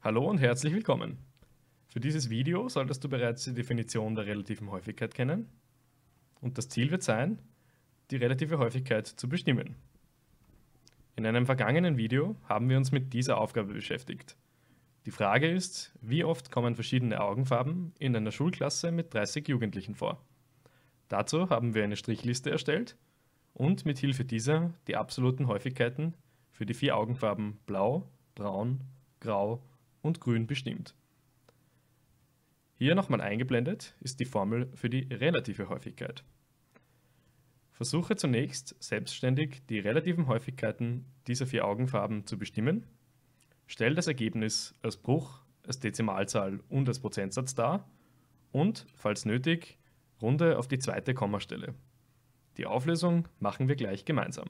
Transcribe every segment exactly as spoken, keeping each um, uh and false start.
Hallo und herzlich willkommen. Für dieses Video solltest du bereits die Definition der relativen Häufigkeit kennen und das Ziel wird sein, die relative Häufigkeit zu bestimmen. In einem vergangenen Video haben wir uns mit dieser Aufgabe beschäftigt. Die Frage ist, wie oft kommen verschiedene Augenfarben in einer Schulklasse mit dreißig Jugendlichen vor? Dazu haben wir eine Strichliste erstellt und mit Hilfe dieser die absoluten Häufigkeiten für die vier Augenfarben Blau, Braun, Grau und Grün bestimmt. Hier nochmal eingeblendet ist die Formel für die relative Häufigkeit. Versuche zunächst selbstständig die relativen Häufigkeiten dieser vier Augenfarben zu bestimmen. Stell das Ergebnis als Bruch, als Dezimalzahl und als Prozentsatz dar und, falls nötig, runde auf die zweite Kommastelle. Die Auflösung machen wir gleich gemeinsam.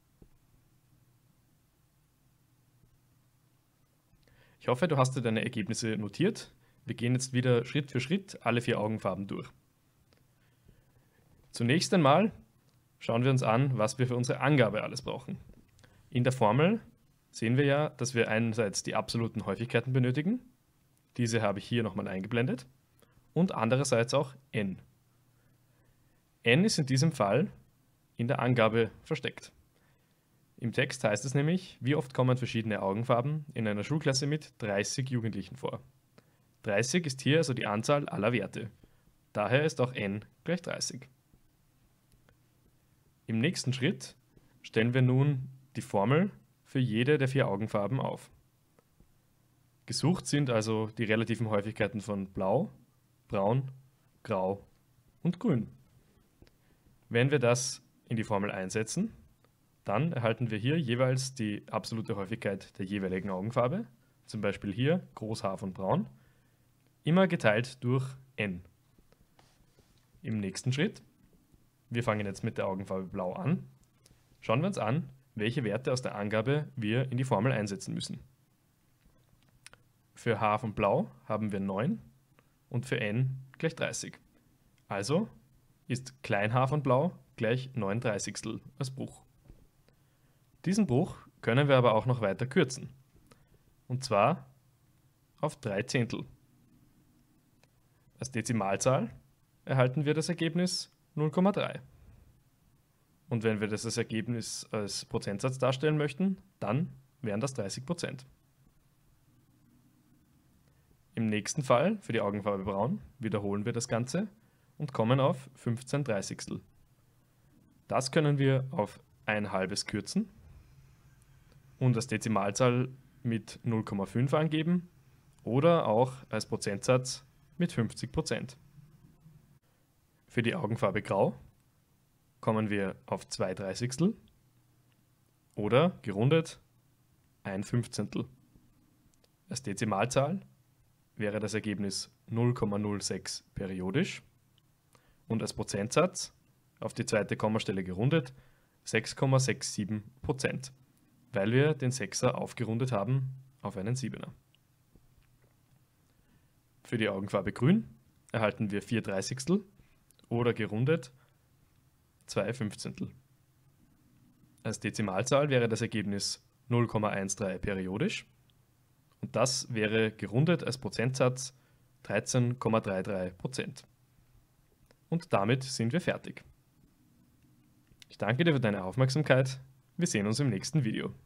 Ich hoffe, du hast dir deine Ergebnisse notiert. Wir gehen jetzt wieder Schritt für Schritt alle vier Augenfarben durch. Zunächst einmal schauen wir uns an, was wir für unsere Angabe alles brauchen. In der Formel sehen wir ja, dass wir einerseits die absoluten Häufigkeiten benötigen. Diese habe ich hier nochmal eingeblendet. Und andererseits auch n. n ist in diesem Fall in der Angabe versteckt. Im Text heißt es nämlich, wie oft kommen verschiedene Augenfarben in einer Schulklasse mit dreißig Jugendlichen vor. dreißig ist hier also die Anzahl aller Werte. Daher ist auch n gleich dreißig. Im nächsten Schritt stellen wir nun die Formel für jede der vier Augenfarben auf. Gesucht sind also die relativen Häufigkeiten von Blau, Braun, Grau und Grün. Wenn wir das in die Formel einsetzen, dann erhalten wir hier jeweils die absolute Häufigkeit der jeweiligen Augenfarbe, zum Beispiel hier Groß H von Braun, immer geteilt durch n. Im nächsten Schritt, wir fangen jetzt mit der Augenfarbe Blau an, schauen wir uns an, welche Werte aus der Angabe wir in die Formel einsetzen müssen. Für H von Blau haben wir neun und für n gleich dreißig. Also ist klein h von Blau gleich neun Dreißigstel als Bruch. Diesen Bruch können wir aber auch noch weiter kürzen, und zwar auf drei Zehntel. Als Dezimalzahl erhalten wir das Ergebnis null Komma drei. Und wenn wir das als Ergebnis als Prozentsatz darstellen möchten, dann wären das dreißig Prozent. Im nächsten Fall, für die Augenfarbe Braun, wiederholen wir das Ganze und kommen auf fünfzehn Dreißigstel. Das können wir auf ein halbes kürzen und als Dezimalzahl mit null Komma fünf angeben oder auch als Prozentsatz mit fünfzig Prozent. Für die Augenfarbe Grau kommen wir auf zwei Dreißigstel oder gerundet ein Fünfzehntel. Als Dezimalzahl wäre das Ergebnis null Komma null sechs periodisch und als Prozentsatz auf die zweite Kommastelle gerundet sechs Komma siebenundsechzig Prozent, weil wir den Sechser aufgerundet haben auf einen Siebener. Für die Augenfarbe Grün erhalten wir vier Dreißigstel oder gerundet zwei Fünfzehntel. Als Dezimalzahl wäre das Ergebnis null Komma dreizehn periodisch und das wäre gerundet als Prozentsatz dreizehn Komma dreiunddreißig Prozent. Und damit sind wir fertig. Ich danke dir für deine Aufmerksamkeit. Wir sehen uns im nächsten Video.